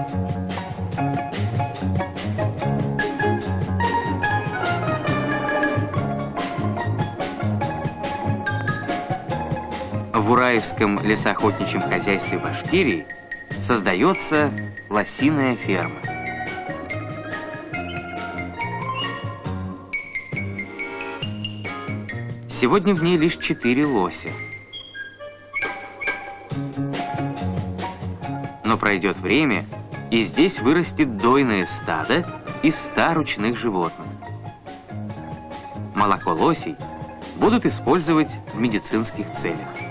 В Ураевском лесоохотничьем хозяйстве Башкирии создается лосиная ферма. Сегодня в ней лишь 4 лося. Но пройдет время, и здесь вырастет дойное стадо из 100 ручных животных. Молоко лосей будут использовать в медицинских целях.